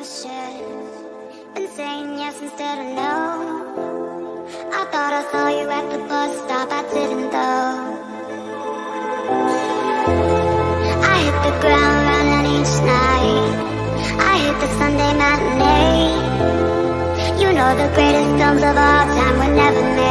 shit. Been saying yes instead of no. I thought I saw you at the bus stop, I didn't though. I hit the ground running each night. I hit the Sunday matinee. You know the greatest films of all time were never made.